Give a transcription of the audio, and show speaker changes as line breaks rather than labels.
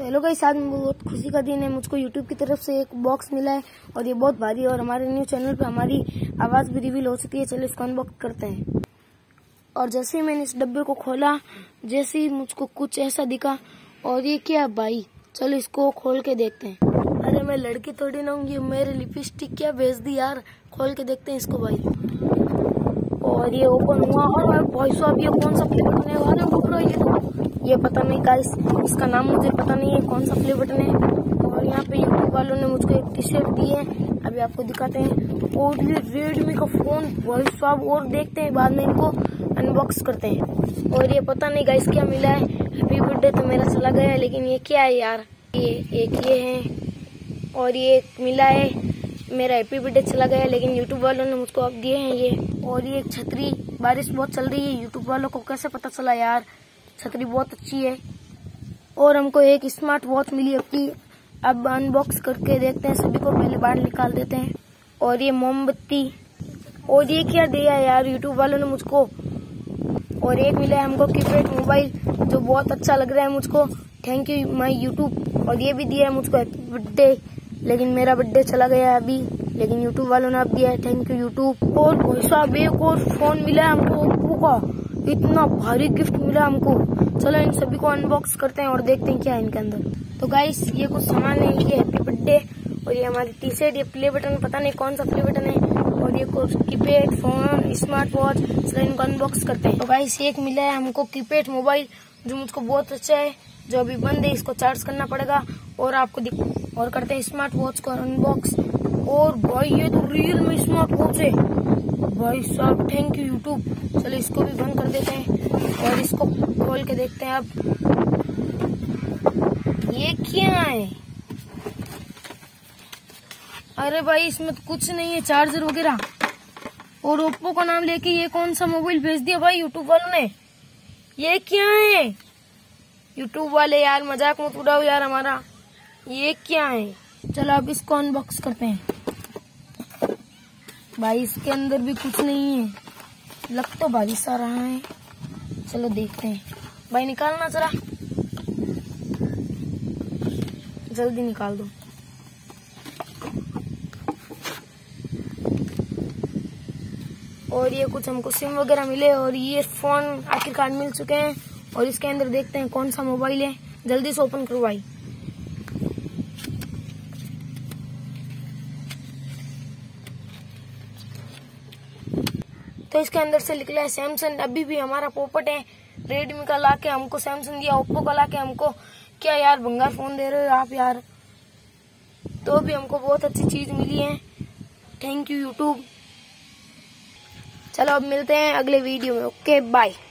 Hello guys, आज बहुत खुशी का दिन है। मुझको यूट्यूब की तरफ से एक बॉक्स मिला है और ये बहुत भारी है और हमारे न्यू चैनल पे हमारी आवाज भी रिवील हो चुकी है। चलो इसको अनबॉक्स करते हैं। और जैसे ही मैंने इस डब्बे को खोला, जैसे ही मुझको कुछ ऐसा दिखा। और ये क्या भाई, चलो इसको खोल के देखते हैं। अरे मैं लड़की थोड़ी ना हूँ, ये मेरे लिपस्टिक क्या भेज दी यार। खोल के देखते हैं इसको भाई। और ये ओपन हुआ और भाई साहब ये कौन सा फ्लेवर बटन है? ये पता नहीं गाइस, इसका नाम मुझे पता नहीं है कौन सा फ्लेवर बटन है। और यहाँ पे यूट्यूब वालों ने मुझको एक टी शर्ट दी है, अभी आपको दिखाते हैं। और ये रेडमी का फोन भाई साहब, और देखते हैं बाद में इनको अनबॉक्स करते हैं। और ये पता नहीं गाइस क्या मिला है। हैप्पी बर्थडे तो मेरा चला गया है, लेकिन ये क्या है यार, ये एक ये है और ये एक मिला है। मेरा हैप्पी बर्थडे चला गया है, लेकिन यूट्यूब वालों ने मुझको अब दिए हैं ये। और ये एक छतरी, बारिश बहुत चल रही है, यूट्यूब वालों को कैसे पता चला यार। छतरी बहुत अच्छी है। और हमको एक स्मार्ट वॉच मिली अपनी। अब अनबॉक्स करके देखते हैं, सभी को पहले बाहर निकाल देते हैं। और ये मोमबत्ती, और ये क्या दिया है यार यूट्यूब वालों ने मुझको। और एक मिला है हमको कीपैड मोबाइल, जो बहुत अच्छा लग रहा है मुझको। Thank you my YouTube. और ये भी दिया है मुझको हैप्पी बर्थडे, लेकिन मेरा बर्थडे चला गया है अभी, लेकिन यूट्यूब वालों ने अब दिया है। Thank you YouTube. और भाई साहब एक और फोन मिला है हमको ओप्पो का, इतना भारी गिफ्ट मिला हमको। चलो इन सभी को अनबॉक्स करते हैं और देखते हैं क्या है इनके अंदर। तो गाइस ये कुछ सामान है, ये हैप्पी बर्थडे और ये हमारी टी शर्ट, ये प्ले बटन, पता नहीं कौन सा प्ले बटन है। और ये कुछ कीपैड फोन, स्मार्ट वॉच। चलो इनको अनबॉक्स करते हैं। तो गाइस एक मिला है हमको कीपैड मोबाइल, जो मुझको बहुत अच्छा है, जो अभी बंद है, इसको चार्ज करना पड़ेगा। और आपको और करते हैं स्मार्ट वॉच को अनबॉक्स। और भाई ये तो रियल में स्मार्ट वॉच है भाई साहब, थैंक यू यूट्यूब। चलो इसको भी बंद कर देते हैं और इसको खोल के देखते हैं। अब ये क्या है? अरे भाई इसमें तो कुछ नहीं है, चार्जर वगैरह। और ओप्पो का नाम लेके ये कौन सा मोबाइल भेज दिया भाई यूट्यूब वालों ने। ये क्या है यूट्यूब वाले यार, मजाक मत उड़ाओ यार हमारा। ये क्या है? चलो अब इसको अनबॉक्स करते हैं। भाई इसके अंदर भी कुछ नहीं है, लग तो भारी सा रहा है। चलो देखते हैं भाई, निकालना जरा, जल्दी निकाल दो। और ये कुछ हमको सिम वगैरह मिले और ये फोन आखिरकार मिल चुके हैं। और इसके अंदर देखते हैं कौन सा मोबाइल है, जल्दी से ओपन करो भाई। तो इसके अंदर से निकला है सैमसंग। अभी भी हमारा पोपट है, रेडमी का लाके हमको सैमसंग दिया, ओप्पो का लाके हमको क्या यार भंगार फोन दे रहे हो आप यार। तो भी हमको बहुत अच्छी चीज मिली है, थैंक यू यूट्यूब। चलो अब मिलते हैं अगले वीडियो में, ओके बाय।